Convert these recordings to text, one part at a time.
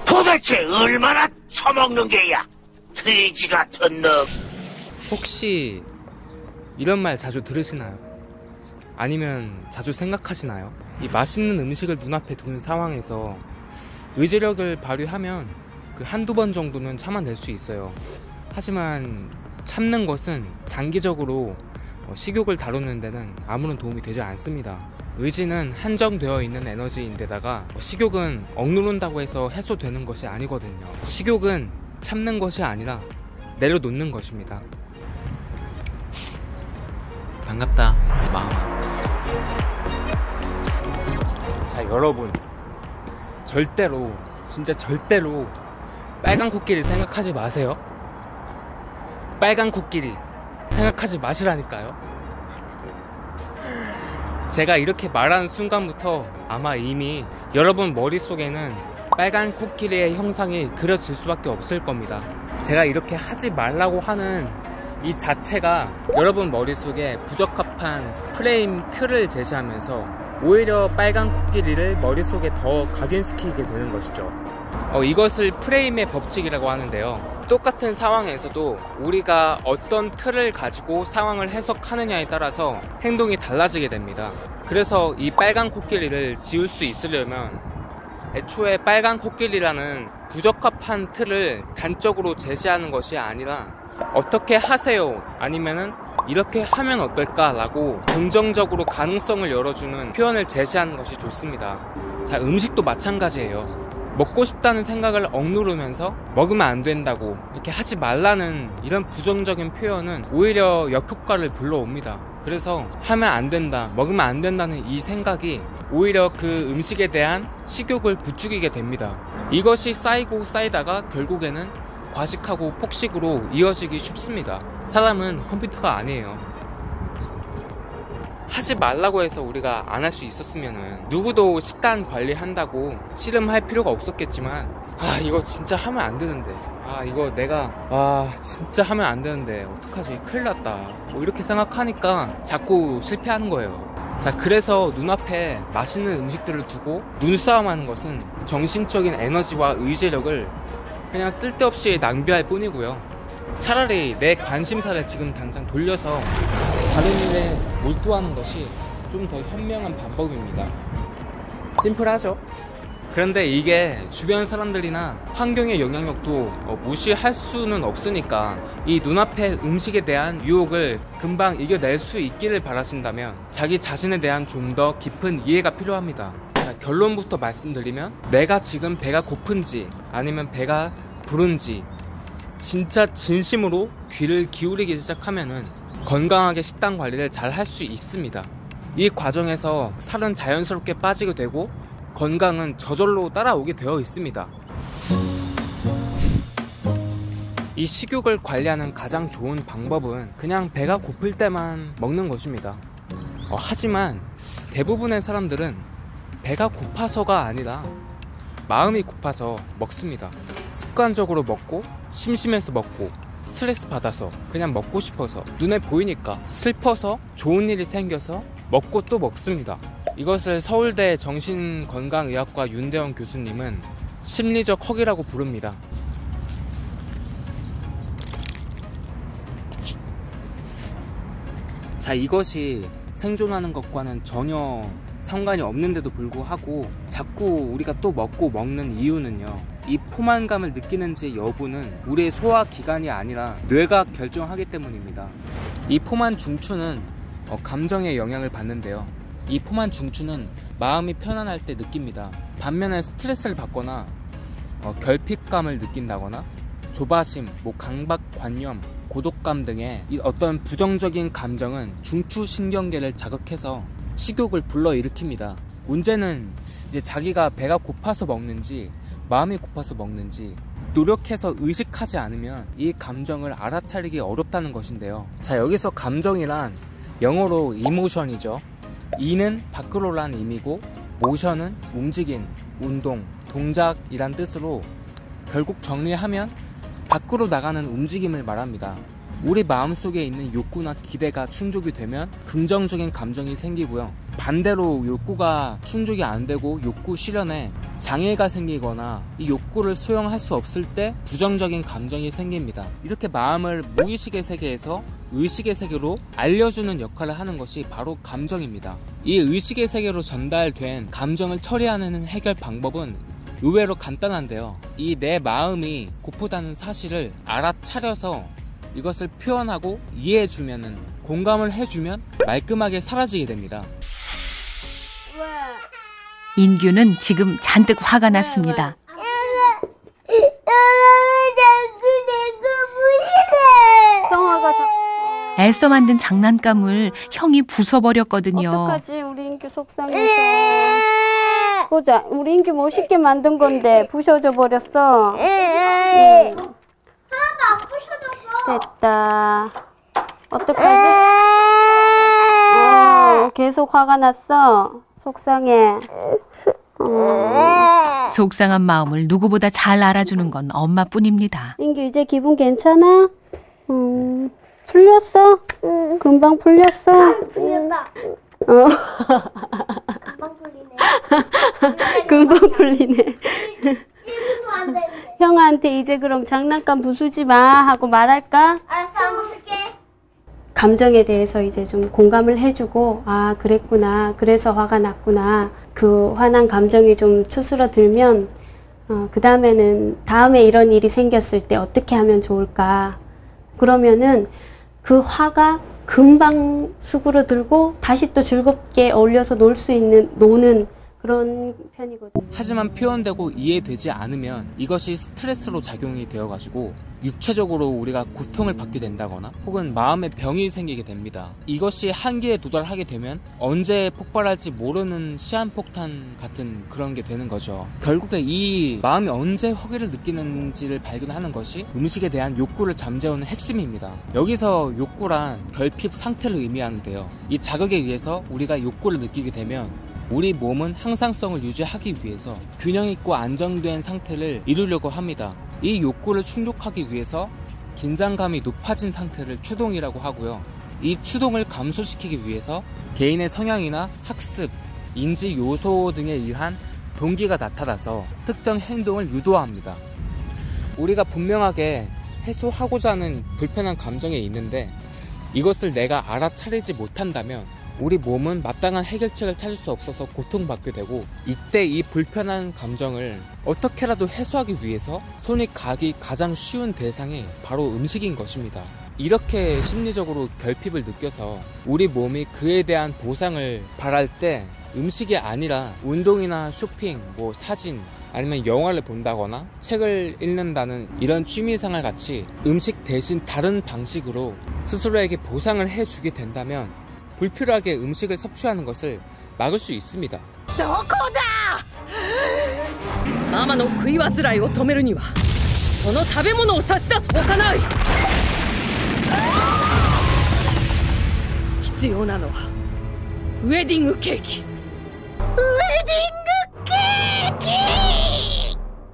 도대체 얼마나 처먹는 게야? 돼지 같은 놈. 혹시 이런 말 자주 들으시나요? 아니면 자주 생각하시나요? 이 맛있는 음식을 눈앞에 둔 상황에서 의지력을 발휘하면 그 한두 번 정도는 참아낼 수 있어요. 하지만 참는 것은 장기적으로 식욕을 다루는 데는 아무런 도움이 되지 않습니다. 의지는 한정되어 있는 에너지인데다가 식욕은 억누른다고 해서 해소되는 것이 아니거든요. 식욕은 참는 것이 아니라 내려놓는 것입니다. 반갑다, 마음아. 자, 여러분, 절대로, 진짜 절대로 빨간 코끼리 생각하지 마세요. 빨간 코끼리 생각하지 마시라니까요. 제가 이렇게 말하는 순간부터 아마 이미 여러분 머릿속에는 빨간 코끼리의 형상이 그려질 수밖에 없을 겁니다. 제가 이렇게 하지 말라고 하는 이 자체가 여러분 머릿속에 부적합한 프레임 틀을 제시하면서 오히려 빨간 코끼리를 머릿속에 더 각인시키게 되는 것이죠. 이것을 프레임의 법칙이라고 하는데요. 똑같은 상황에서도 우리가 어떤 틀을 가지고 상황을 해석하느냐에 따라서 행동이 달라지게 됩니다. 그래서 이 빨간 코끼리를 지울 수 있으려면 애초에 빨간 코끼리라는 부적합한 틀을 단적으로 제시하는 것이 아니라 어떻게 하세요? 아니면은 이렇게 하면 어떨까? 라고 긍정적으로 가능성을 열어주는 표현을 제시하는 것이 좋습니다. 자, 음식도 마찬가지예요. 먹고 싶다는 생각을 억누르면서 먹으면 안 된다고 이렇게 하지 말라는 이런 부정적인 표현은 오히려 역효과를 불러옵니다. 그래서 하면 안 된다, 먹으면 안 된다는 이 생각이 오히려 그 음식에 대한 식욕을 부추기게 됩니다. 이것이 쌓이고 쌓이다가 결국에는 과식하고 폭식으로 이어지기 쉽습니다. 사람은 컴퓨터가 아니에요. 하지 말라고 해서 우리가 안 할 수 있었으면은 누구도 식단 관리한다고 씨름할 필요가 없었겠지만 이거 진짜 하면 안 되는데 이거 내가 진짜 하면 안 되는데 어떡하지, 큰일 났다, 뭐 이렇게 생각하니까 자꾸 실패하는 거예요. 자, 그래서 눈앞에 맛있는 음식들을 두고 눈싸움하는 것은 정신적인 에너지와 의지력을 그냥 쓸데없이 낭비할 뿐이고요. 차라리 내 관심사를 지금 당장 돌려서 다른 일에 몰두하는 것이 좀 더 현명한 방법입니다. 심플하죠? 그런데 이게 주변 사람들이나 환경의 영향력도 무시할 수는 없으니까 이 눈앞의 음식에 대한 유혹을 금방 이겨낼 수 있기를 바라신다면 자기 자신에 대한 좀 더 깊은 이해가 필요합니다. 자, 결론부터 말씀드리면 내가 지금 배가 고픈지 아니면 배가 부른지 진짜 진심으로 귀를 기울이기 시작하면은 건강하게 식단 관리를 잘 할 수 있습니다. 이 과정에서 살은 자연스럽게 빠지게 되고 건강은 저절로 따라오게 되어 있습니다. 이 식욕을 관리하는 가장 좋은 방법은 그냥 배가 고플 때만 먹는 것입니다. 하지만 대부분의 사람들은 배가 고파서가 아니라 마음이 고파서 먹습니다. 습관적으로 먹고, 심심해서 먹고, 스트레스 받아서, 그냥 먹고 싶어서, 눈에 보이니까, 슬퍼서, 좋은 일이 생겨서 먹고 또 먹습니다. 이것을 서울대 정신건강의학과 윤대원 교수님은 심리적 허기라고 부릅니다. 자, 이것이 생존하는 것과는 전혀 상관이 없는데도 불구하고 자꾸 우리가 또 먹는 이유는요, 이 포만감을 느끼는지 여부는 우리의 소화기관이 아니라 뇌가 결정하기 때문입니다. 이 포만 중추는 감정에 영향을 받는데요, 이 포만 중추는 마음이 편안할 때 느낍니다. 반면에 스트레스를 받거나 결핍감을 느낀다거나 조바심, 강박관념, 고독감 등의 어떤 부정적인 감정은 중추신경계를 자극해서 식욕을 불러일으킵니다. 문제는 이제 자기가 배가 고파서 먹는지 마음이 고파서 먹는지 노력해서 의식하지 않으면 이 감정을 알아차리기 어렵다는 것인데요. 자, 여기서 감정이란 영어로 이모션이죠. 이는 밖으로란 의미고 모션은 움직임, 운동, 동작이란 뜻으로 결국 정리하면 밖으로 나가는 움직임을 말합니다. 우리 마음속에 있는 욕구나 기대가 충족이 되면 긍정적인 감정이 생기고요, 반대로 욕구가 충족이 안 되고 욕구 실현에 장애가 생기거나 이 욕구를 수용할 수 없을 때 부정적인 감정이 생깁니다. 이렇게 마음을 무의식의 세계에서 의식의 세계로 알려주는 역할을 하는 것이 바로 감정입니다. 이 의식의 세계로 전달된 감정을 처리하는 해결 방법은 의외로 간단한데요. 이 내 마음이 고프다는 사실을 알아차려서 이것을 표현하고 이해해주면, 공감을 해주면 말끔하게 사라지게 됩니다. 인규는 지금 잔뜩 화가 났습니다. 애써 만든 장난감을 형이 부숴버렸거든요. 어떡하지? 우리 인규 속상해서. 보자. 우리 인규 멋있게 만든 건데 부셔져 버렸어. 하나도 안 부셔졌어. 됐다. 어떡하지? 계속 화가 났어. 속상해. 속상한 마음을 누구보다 잘 알아주는 건 엄마뿐입니다. 인규 이제 기분 괜찮아? 풀렸어? 금방 풀렸어? 풀렸다. 금방 풀리네. 금방 풀리네. 1분도 안 됐는데. 형한테 이제 그럼 장난감 부수지 마 하고 말할까? 알았어, 안 부술게. 감정에 대해서 이제 좀 공감을 해주고, 아, 그랬구나. 그래서 화가 났구나. 그 화난 감정이 좀 추스러들면, 그 다음에 이런 일이 생겼을 때 어떻게 하면 좋을까. 그러면은 그 화가 금방 수그러들고 다시 또 즐겁게 어울려서 노는 그런 편이거든요. 하지만 표현되고 이해되지 않으면 이것이 스트레스로 작용이 되어가지고 육체적으로 우리가 고통을 받게 된다거나 혹은 마음의 병이 생기게 됩니다. 이것이 한계에 도달하게 되면 언제 폭발할지 모르는 시한폭탄 같은 그런 게 되는 거죠. 결국에 이 마음이 언제 허기를 느끼는지를 발견하는 것이 음식에 대한 욕구를 잠재우는 핵심입니다. 여기서 욕구란 결핍 상태를 의미하는데요. 이 자극에 의해서 우리가 욕구를 느끼게 되면 우리 몸은 항상성을 유지하기 위해서 균형 있고 안정된 상태를 이루려고 합니다. 이 욕구를 충족하기 위해서 긴장감이 높아진 상태를 추동이라고 하고요. 이 추동을 감소시키기 위해서 개인의 성향이나 학습, 인지 요소 등에 의한 동기가 나타나서 특정 행동을 유도합니다. 우리가 분명하게 해소하고자 하는 불편한 감정이 있는데 이것을 내가 알아차리지 못한다면 우리 몸은 마땅한 해결책을 찾을 수 없어서 고통받게 되고, 이때 이 불편한 감정을 어떻게라도 해소하기 위해서 손이 가기 가장 쉬운 대상이 바로 음식인 것입니다. 이렇게 심리적으로 결핍을 느껴서 우리 몸이 그에 대한 보상을 바랄 때 음식이 아니라 운동이나 쇼핑, 사진, 아니면 영화를 본다거나 책을 읽는다는 이런 취미생활 같이 음식 대신 다른 방식으로 스스로에게 보상을 해주게 된다면 불필요하게 음식을 섭취하는 것을 막을 수 있습니다. どこだ! ママの食い煩いを止めるにはその食べ物を差し出すほかない。必要なのはウェディングケーキ。ウェディングケーキ!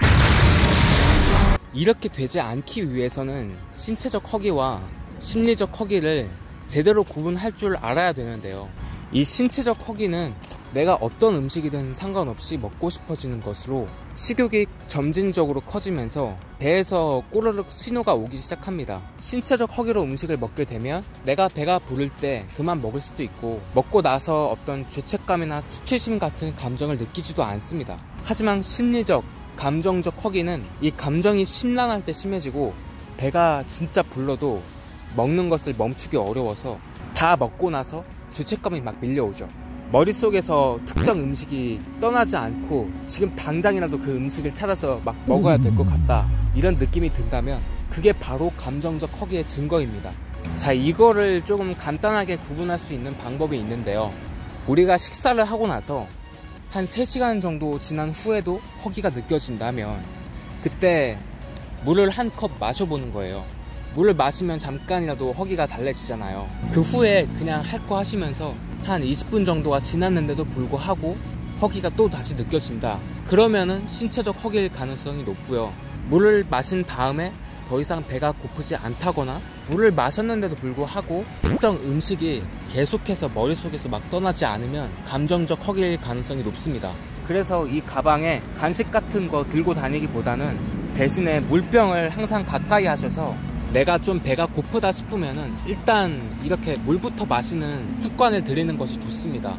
이렇게 되지 않기 위해서는 신체적 허기와 심리적 허기를 제대로 구분할 줄 알아야 되는데요. 이 신체적 허기는 내가 어떤 음식이든 상관없이 먹고 싶어지는 것으로 식욕이 점진적으로 커지면서 배에서 꼬르륵 신호가 오기 시작합니다. 신체적 허기로 음식을 먹게 되면 내가 배가 부를 때 그만 먹을 수도 있고, 먹고 나서 어떤 죄책감이나 수치심 같은 감정을 느끼지도 않습니다. 하지만 심리적, 감정적 허기는 이 감정이 심란할 때 심해지고 배가 진짜 불러도 먹는 것을 멈추기 어려워서 다 먹고 나서 죄책감이 막 밀려오죠. 머릿속에서 특정 음식이 떠나지 않고 지금 당장이라도 그 음식을 찾아서 막 먹어야 될 것 같다, 이런 느낌이 든다면 그게 바로 감정적 허기의 증거입니다. 자, 이거를 조금 간단하게 구분할 수 있는 방법이 있는데요. 우리가 식사를 하고 나서 한 3시간 정도 지난 후에도 허기가 느껴진다면 그때 물을 한 컵 마셔보는 거예요. 물을 마시면 잠깐이라도 허기가 달래지잖아요. 그 후에 그냥 할 거 하시면서 한 20분 정도가 지났는데도 불구하고 허기가 또 다시 느껴진다. 그러면은 신체적 허기일 가능성이 높고요. 물을 마신 다음에 더 이상 배가 고프지 않다거나 물을 마셨는데도 불구하고 특정 음식이 계속해서 머릿속에서 막 떠나지 않으면 감정적 허기일 가능성이 높습니다. 그래서 이 가방에 간식 같은 거 들고 다니기보다는 대신에 물병을 항상 가까이 하셔서 내가 좀 배가 고프다 싶으면은 일단 이렇게 물부터 마시는 습관을 들이는 것이 좋습니다.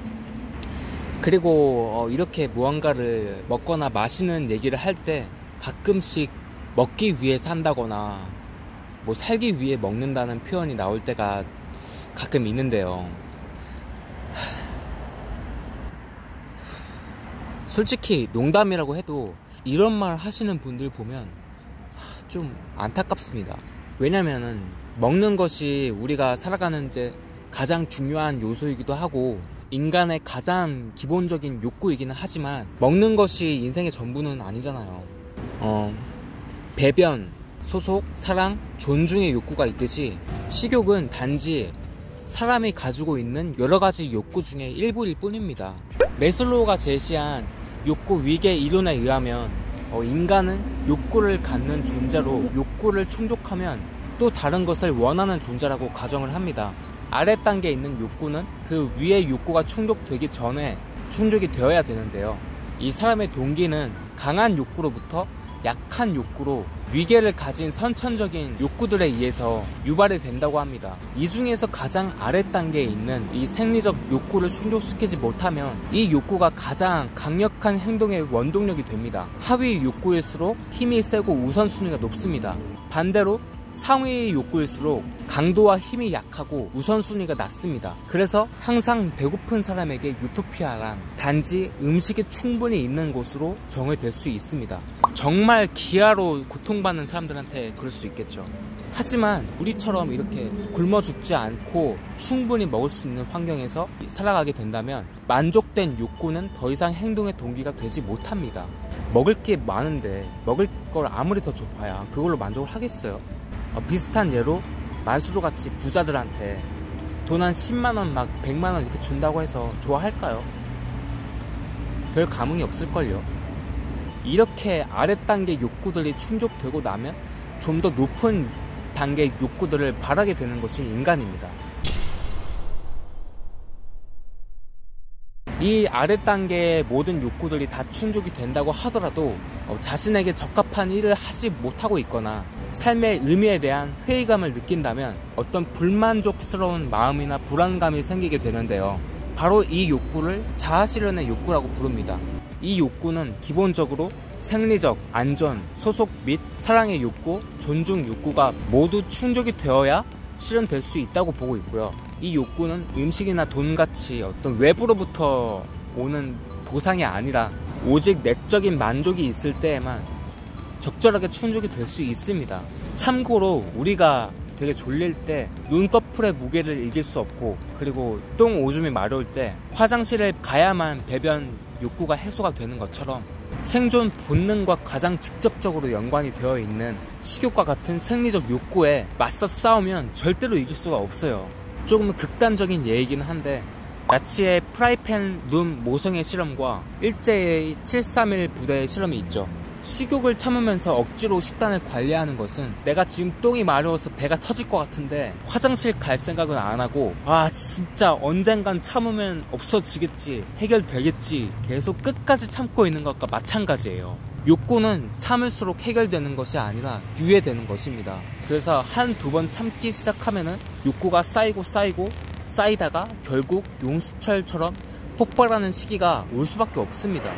그리고 이렇게 무언가를 먹거나 마시는 얘기를 할 때 가끔씩 먹기 위해 산다거나 뭐 살기 위해 먹는다는 표현이 나올 때가 가끔 있는데요. 솔직히 농담이라고 해도 이런 말 하시는 분들 보면 좀 안타깝습니다. 왜냐면은 먹는 것이 우리가 살아가는데 가장 중요한 요소이기도 하고 인간의 가장 기본적인 욕구이기는 하지만 먹는 것이 인생의 전부는 아니잖아요. 배변, 소속, 사랑, 존중의 욕구가 있듯이 식욕은 단지 사람이 가지고 있는 여러 가지 욕구 중에 일부일 뿐입니다. 매슬로우가 제시한 욕구 위계 이론에 의하면 인간은 욕구를 갖는 존재로 욕구를 충족하면 또 다른 것을 원하는 존재라고 가정을 합니다. 아래 단계에 있는 욕구는 그 위의 욕구가 충족되기 전에 충족이 되어야 되는데요. 이 사람의 동기는 강한 욕구로부터 약한 욕구로 위계를 가진 선천적인 욕구들에 의해서 유발이 된다고 합니다. 이 중에서 가장 아래 단계에 있는 이 생리적 욕구를 충족시키지 못하면 이 욕구가 가장 강력한 행동의 원동력이 됩니다. 하위 욕구일수록 힘이 세고 우선순위가 높습니다. 반대로 상위 욕구일수록 강도와 힘이 약하고 우선순위가 낮습니다. 그래서 항상 배고픈 사람에게 유토피아란 단지 음식이 충분히 있는 곳으로 정의될 수 있습니다. 정말 기아로 고통받는 사람들한테 그럴 수 있겠죠. 하지만 우리처럼 이렇게 굶어 죽지 않고 충분히 먹을 수 있는 환경에서 살아가게 된다면 만족된 욕구는 더 이상 행동의 동기가 되지 못합니다. 먹을 게 많은데 먹을 걸 아무리 더 줘봐야 그걸로 만족을 하겠어요? 비슷한 예로 만수르같이 부자들한테 돈 한 10만원 막 100만원 이렇게 준다고 해서 좋아할까요? 별 감흥이 없을걸요. 이렇게 아래 단계 욕구들이 충족되고 나면 좀 더 높은 단계 욕구들을 바라게 되는 것이 인간입니다. 이 아래 단계의 모든 욕구들이 다 충족이 된다고 하더라도 자신에게 적합한 일을 하지 못하고 있거나 삶의 의미에 대한 회의감을 느낀다면 어떤 불만족스러운 마음이나 불안감이 생기게 되는데요. 바로 이 욕구를 자아실현의 욕구라고 부릅니다. 이 욕구는 기본적으로 생리적, 안전, 소속 및 사랑의 욕구, 존중 욕구가 모두 충족이 되어야 실현될 수 있다고 보고 있고요. 이 욕구는 음식이나 돈같이 어떤 외부로부터 오는 보상이 아니라 오직 내적인 만족이 있을 때에만 적절하게 충족이 될 수 있습니다. 참고로 우리가 되게 졸릴 때 눈꺼풀의 무게를 이길 수 없고, 그리고 똥 오줌이 마려울 때 화장실에 가야만 배변 욕구가 해소가 되는 것처럼 생존 본능과 가장 직접적으로 연관이 되어 있는 식욕과 같은 생리적 욕구에 맞서 싸우면 절대로 이길 수가 없어요. 조금 극단적인 예이긴 한데 나치의 프라이팬 룸 모성애 실험과 일제의 731 부대의 실험이 있죠. 식욕을 참으면서 억지로 식단을 관리하는 것은 내가 지금 똥이 마려워서 배가 터질 것 같은데 화장실 갈 생각은 안 하고 진짜 언젠간 참으면 없어지겠지, 해결되겠지 계속 끝까지 참고 있는 것과 마찬가지예요. 욕구는 참을수록 해결되는 것이 아니라 유예되는 것입니다. 그래서 한두 번 참기 시작하면은 욕구가 쌓이고 쌓이다가 결국 용수철처럼 폭발하는 시기가 올 수밖에 없습니다.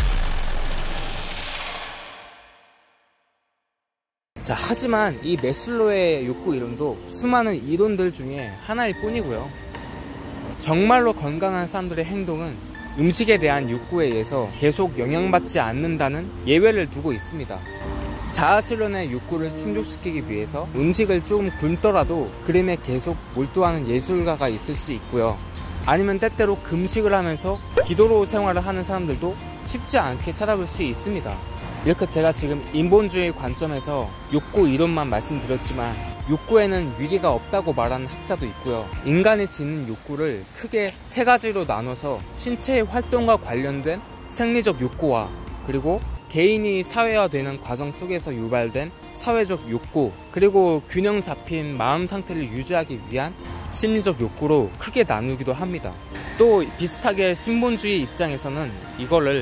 자, 하지만 이 매슬로의 욕구 이론도 수많은 이론들 중에 하나일 뿐이고요. 정말로 건강한 사람들의 행동은 음식에 대한 욕구에 의해서 계속 영향받지 않는다는 예외를 두고 있습니다. 자아실현의 욕구를 충족시키기 위해서 음식을 조금 굶더라도 그림에 계속 몰두하는 예술가가 있을 수 있고요. 아니면 때때로 금식을 하면서 기도로 생활을 하는 사람들도 쉽지 않게 찾아볼 수 있습니다. 이렇게 제가 지금 인본주의 관점에서 욕구 이론만 말씀드렸지만 욕구에는 위계가 없다고 말하는 학자도 있고요. 인간이 지닌 욕구를 크게 세 가지로 나눠서 신체의 활동과 관련된 생리적 욕구와, 그리고 개인이 사회화되는 과정 속에서 유발된 사회적 욕구, 그리고 균형 잡힌 마음 상태를 유지하기 위한 심리적 욕구로 크게 나누기도 합니다. 또 비슷하게 신본주의 입장에서는 이거를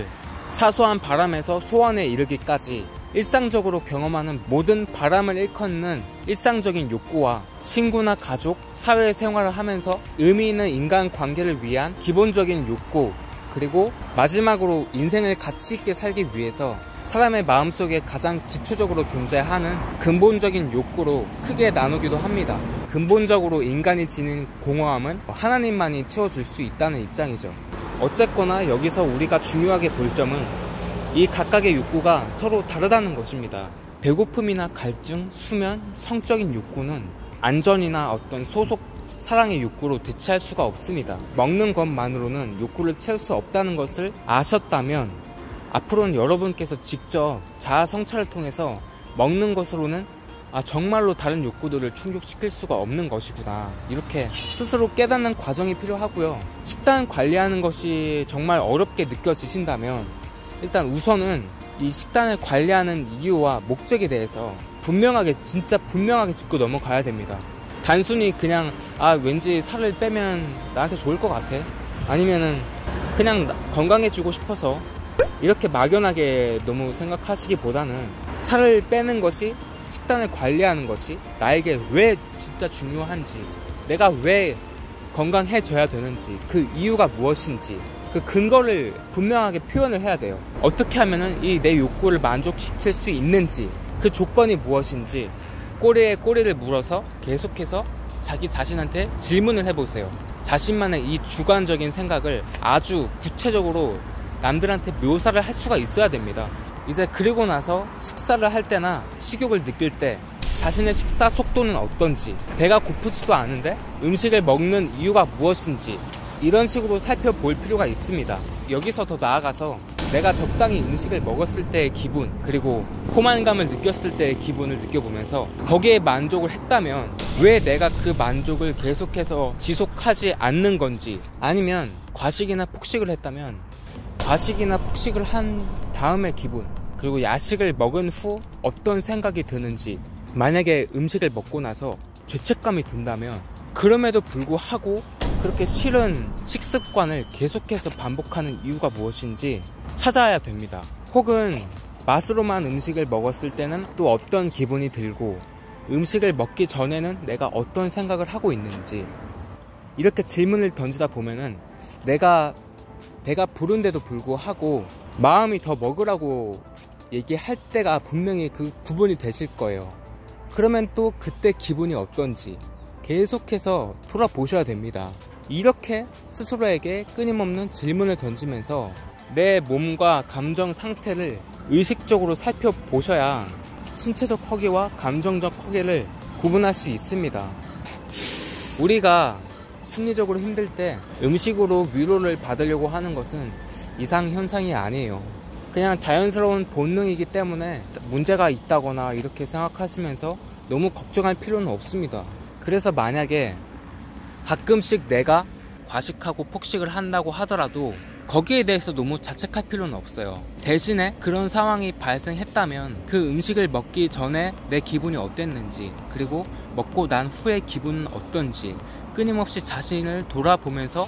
사소한 바람에서 소원에 이르기까지 일상적으로 경험하는 모든 바람을 일컫는 일상적인 욕구와 친구나 가족, 사회생활을 하면서 의미 있는 인간관계를 위한 기본적인 욕구, 그리고 마지막으로 인생을 가치 있게 살기 위해서 사람의 마음속에 가장 기초적으로 존재하는 근본적인 욕구로 크게 나누기도 합니다. 근본적으로 인간이 지닌 공허함은 하나님만이 채워줄 수 있다는 입장이죠. 어쨌거나 여기서 우리가 중요하게 볼 점은 이 각각의 욕구가 서로 다르다는 것입니다. 배고픔이나 갈증, 수면, 성적인 욕구는 안전이나 어떤 소속 사랑의 욕구로 대체할 수가 없습니다. 먹는 것만으로는 욕구를 채울 수 없다는 것을 아셨다면 앞으로는 여러분께서 직접 자아 성찰을 통해서 먹는 것으로는 정말로 다른 욕구들을 충족시킬 수가 없는 것이구나, 이렇게 스스로 깨닫는 과정이 필요하고요. 식단 관리하는 것이 정말 어렵게 느껴지신다면 일단 우선은 이 식단을 관리하는 이유와 목적에 대해서 진짜 분명하게 짚고 넘어가야 됩니다. 단순히 그냥 왠지 살을 빼면 나한테 좋을 것 같아, 아니면은 그냥 건강해지고 싶어서, 이렇게 막연하게 너무 생각하시기보다는 살을 빼는 것이, 식단을 관리하는 것이 나에게 왜 진짜 중요한지, 내가 왜 건강해져야 되는지, 그 이유가 무엇인지 그 근거를 분명하게 표현을 해야 돼요. 어떻게 하면은 이 내 욕구를 만족시킬 수 있는지, 그 조건이 무엇인지 꼬리에 꼬리를 물어서 계속해서 자기 자신한테 질문을 해보세요. 자신만의 이 주관적인 생각을 아주 구체적으로 남들한테 묘사를 할 수가 있어야 됩니다. 이제 그리고 나서 식사를 할 때나 식욕을 느낄 때 자신의 식사 속도는 어떤지, 배가 고프지도 않은데 음식을 먹는 이유가 무엇인지, 이런 식으로 살펴볼 필요가 있습니다. 여기서 더 나아가서 내가 적당히 음식을 먹었을 때의 기분, 그리고 포만감을 느꼈을 때의 기분을 느껴보면서 거기에 만족을 했다면 왜 내가 그 만족을 계속해서 지속하지 않는 건지, 아니면 과식이나 폭식을 했다면 과식이나 폭식을 한 다음의 기분, 그리고 야식을 먹은 후 어떤 생각이 드는지, 만약에 음식을 먹고 나서 죄책감이 든다면 그럼에도 불구하고 그렇게 싫은 식습관을 계속해서 반복하는 이유가 무엇인지 찾아야 됩니다. 혹은 맛으로만 음식을 먹었을 때는 또 어떤 기분이 들고, 음식을 먹기 전에는 내가 어떤 생각을 하고 있는지, 이렇게 질문을 던지다 보면은 내가 배가 부른데도 불구하고 마음이 더 먹으라고 얘기할 때가 분명히 그 구분이 되실 거예요. 그러면 또 그때 기분이 어떤지 계속해서 돌아보셔야 됩니다. 이렇게 스스로에게 끊임없는 질문을 던지면서 내 몸과 감정 상태를 의식적으로 살펴보셔야 신체적 허기와 감정적 허기를 구분할 수 있습니다. 우리가 심리적으로 힘들 때 음식으로 위로를 받으려고 하는 것은 이상현상이 아니에요. 그냥 자연스러운 본능이기 때문에 문제가 있다거나 이렇게 생각하시면서 너무 걱정할 필요는 없습니다. 그래서 만약에 가끔씩 내가 과식하고 폭식을 한다고 하더라도 거기에 대해서 너무 자책할 필요는 없어요. 대신에 그런 상황이 발생했다면 그 음식을 먹기 전에 내 기분이 어땠는지, 그리고 먹고 난 후의 기분은 어떤지 끊임없이 자신을 돌아보면서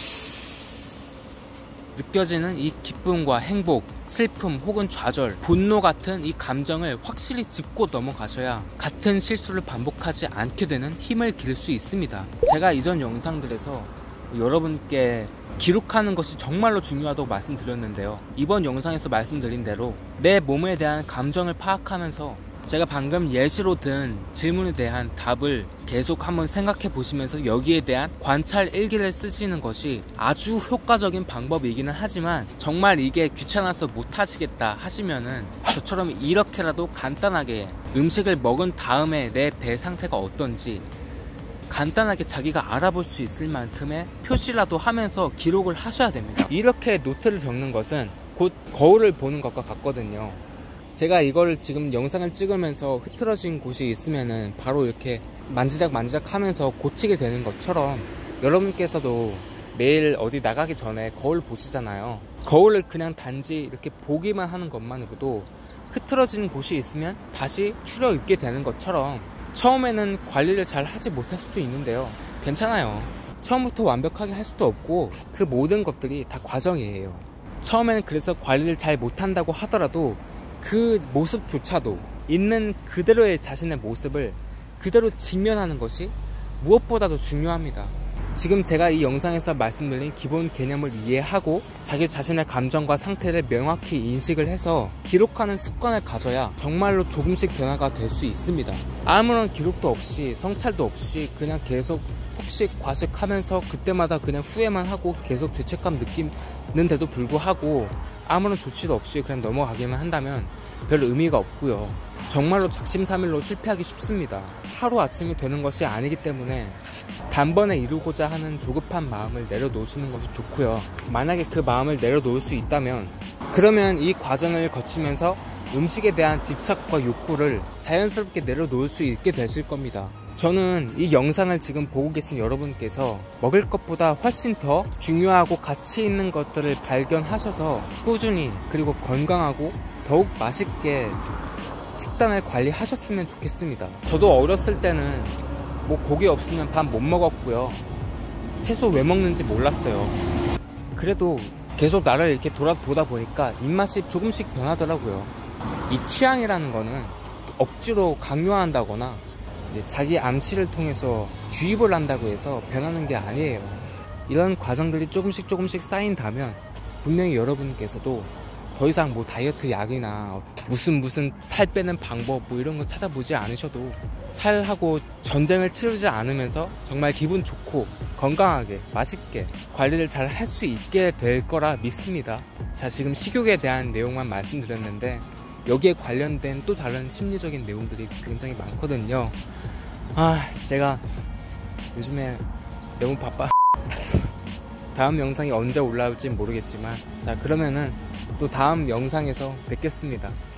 느껴지는 이 기쁨과 행복, 슬픔 혹은 좌절, 분노 같은 이 감정을 확실히 짚고 넘어가셔야 같은 실수를 반복하지 않게 되는 힘을 기를 수 있습니다. 제가 이전 영상들에서 여러분께 기록하는 것이 정말로 중요하다고 말씀드렸는데요, 이번 영상에서 말씀드린 대로 내 몸에 대한 감정을 파악하면서 제가 방금 예시로 든 질문에 대한 답을 계속 한번 생각해 보시면서 여기에 대한 관찰 일기를 쓰시는 것이 아주 효과적인 방법이기는 하지만, 정말 이게 귀찮아서 못하시겠다 하시면은 저처럼 이렇게라도 간단하게 음식을 먹은 다음에 내 배 상태가 어떤지 간단하게 자기가 알아볼 수 있을 만큼의 표시라도 하면서 기록을 하셔야 됩니다. 이렇게 노트를 적는 것은 곧 거울을 보는 것과 같거든요. 제가 이걸 지금 영상을 찍으면서 흐트러진 곳이 있으면은 바로 이렇게 만지작 하면서 고치게 되는 것처럼 여러분께서도 매일 어디 나가기 전에 거울 보시잖아요. 거울을 그냥 단지 이렇게 보기만 하는 것만으로도 흐트러진 곳이 있으면 다시 추려 입게 되는 것처럼 처음에는 관리를 잘 하지 못할 수도 있는데요, 괜찮아요. 처음부터 완벽하게 할 수도 없고 그 모든 것들이 다 과정이에요. 처음에는 그래서 관리를 잘 못한다고 하더라도 그 모습조차도 있는 그대로의 자신의 모습을 그대로 직면하는 것이 무엇보다도 중요합니다. 지금 제가 이 영상에서 말씀드린 기본 개념을 이해하고 자기 자신의 감정과 상태를 명확히 인식을 해서 기록하는 습관을 가져야 정말로 조금씩 변화가 될 수 있습니다. 아무런 기록도 없이 성찰도 없이 그냥 계속 폭식 과식하면서 그때마다 그냥 후회만 하고 계속 죄책감 느끼는데도 불구하고 아무런 조치도 없이 그냥 넘어가기만 한다면 별 의미가 없고요. 정말로 작심삼일로 실패하기 쉽습니다. 하루아침이 되는 것이 아니기 때문에 단번에 이루고자 하는 조급한 마음을 내려놓으시는 것이 좋고요. 만약에 그 마음을 내려놓을 수 있다면 그러면 이 과정을 거치면서 음식에 대한 집착과 욕구를 자연스럽게 내려놓을 수 있게 되실 겁니다. 저는 이 영상을 지금 보고 계신 여러분께서 먹을 것보다 훨씬 더 중요하고 가치 있는 것들을 발견하셔서 꾸준히 그리고 건강하고 더욱 맛있게 식단을 관리하셨으면 좋겠습니다. 저도 어렸을 때는 뭐 고기 없으면 밥 못 먹었고요. 채소 왜 먹는지 몰랐어요. 그래도 계속 나를 이렇게 돌아보다 보니까 입맛이 조금씩 변하더라고요. 이 취향이라는 거는 억지로 강요한다거나 자기 암시를 통해서 주입을 한다고 해서 변하는 게 아니에요. 이런 과정들이 조금씩 쌓인다면 분명히 여러분께서도 더 이상 뭐 다이어트 약이나 무슨 살 빼는 방법 뭐 이런 거 찾아보지 않으셔도 살하고 전쟁을 치르지 않으면서 정말 기분 좋고 건강하게 맛있게 관리를 잘 할 수 있게 될 거라 믿습니다. 자, 지금 식욕에 대한 내용만 말씀드렸는데 여기에 관련된 또 다른 심리적인 내용들이 굉장히 많거든요. 제가 요즘에 너무 바빠. 다음 영상이 언제 올라올지 모르겠지만, 자, 그러면은 또 다음 영상에서 뵙겠습니다.